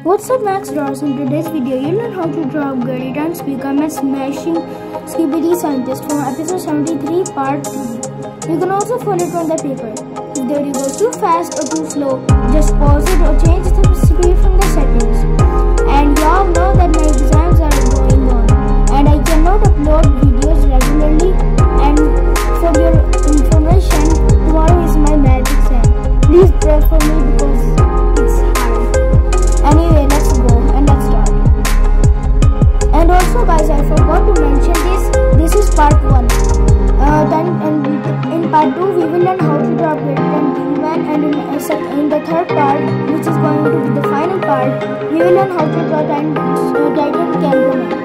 What's up, Max Draws? In today's video, you'll learn how to draw Upgraded Titan Speakerman smashing skibidi scientist from episode 73 part 3. You can also follow it on the paper. If the video goes too fast or too slow, just pause it or change the speed from the settings. And y'all know that my exams are going on and I cannot upload videos regularly, and for your information, tomorrow is my math exam. Please pray for me because it's hard. Anyway, let's go and let's start. And also guys, I forgot to mention this is part 1. In part 2 we will learn how to draw Upgraded Titan Speakerman, and in the third part, which is going to be the final part, we will learn how to draw Titan Speakerman.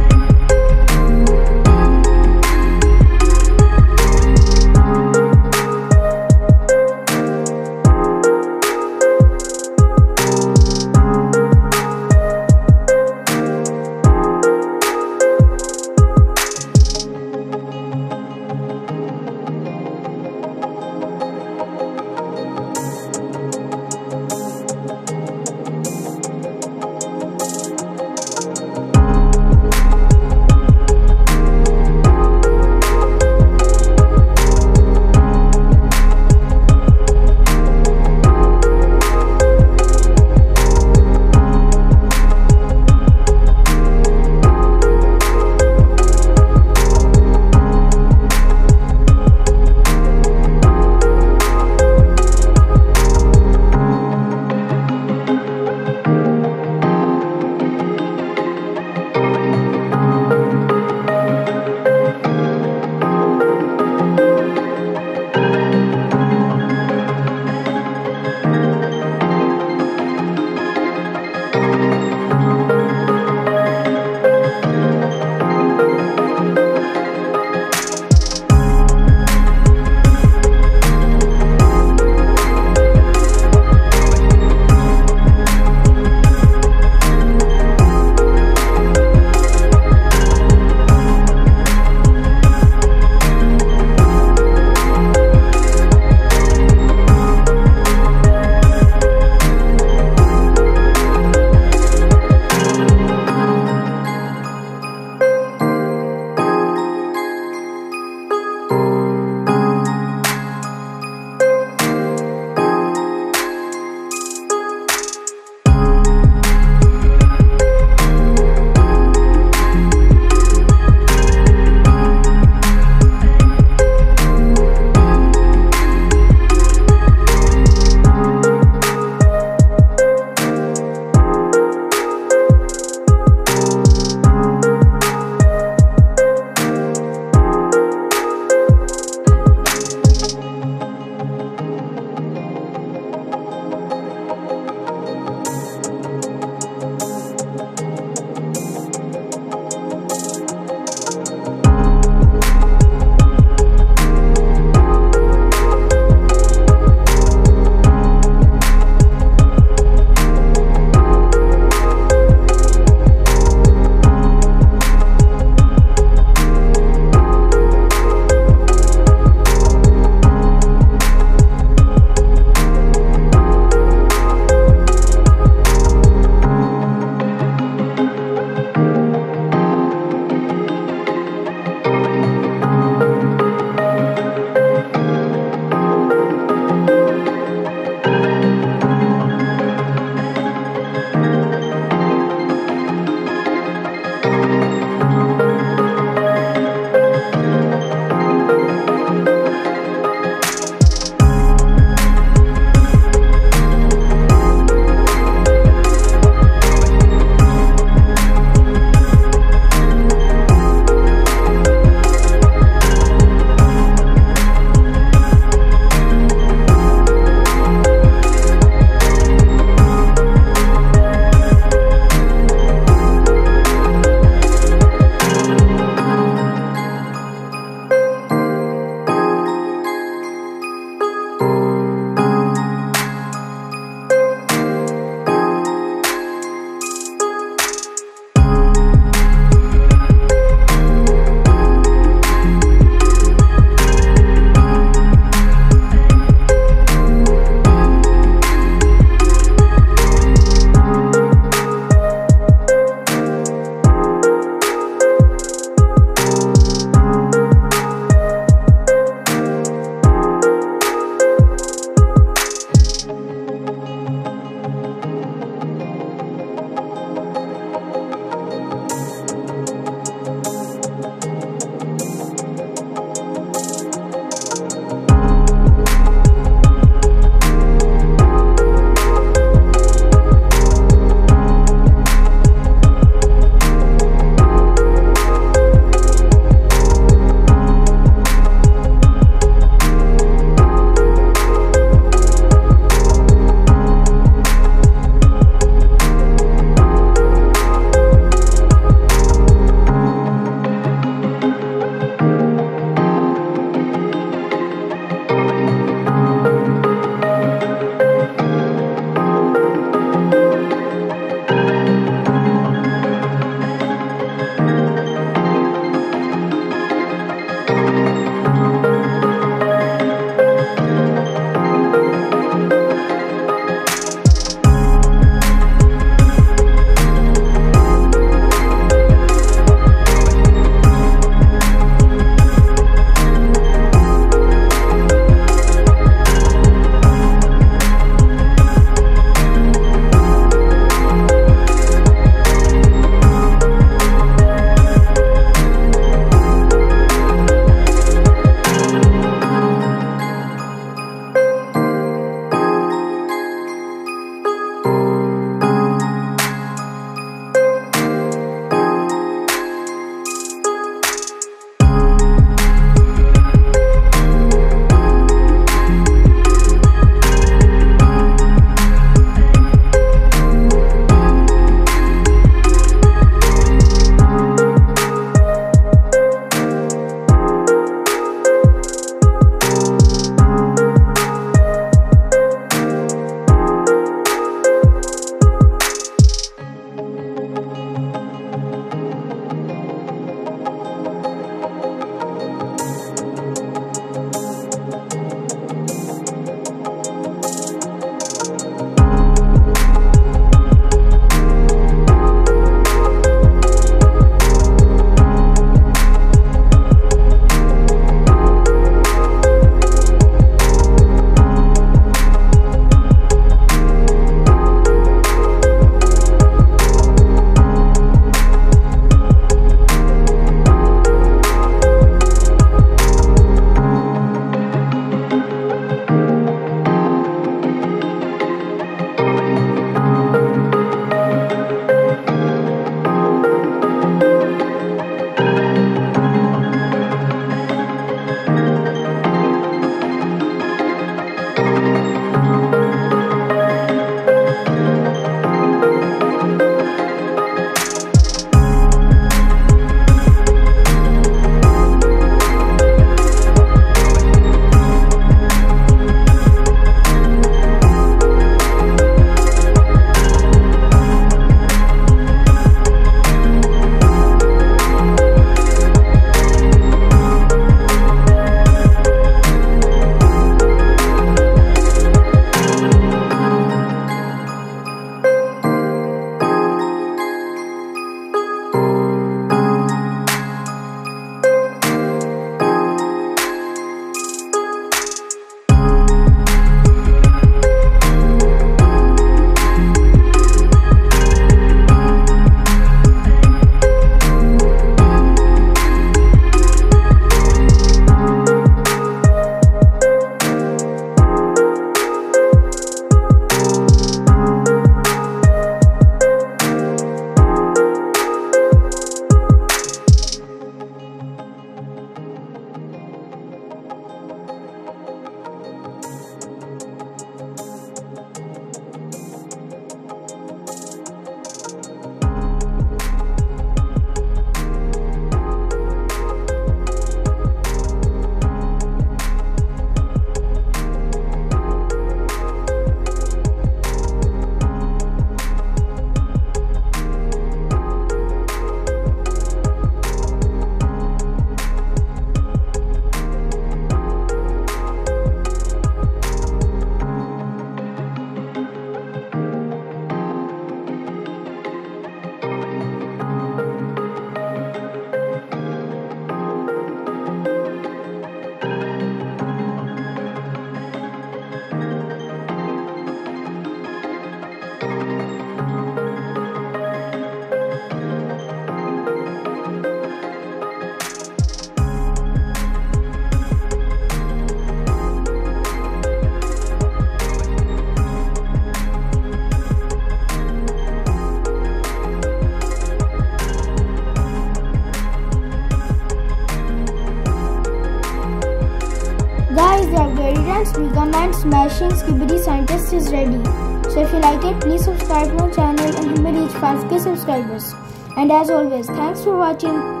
Guys, the Upgraded Titan Speakerman smashing skibidi scientist is ready. So if you like it, please subscribe to my channel and help me reach 5k subscribers. And as always, thanks for watching.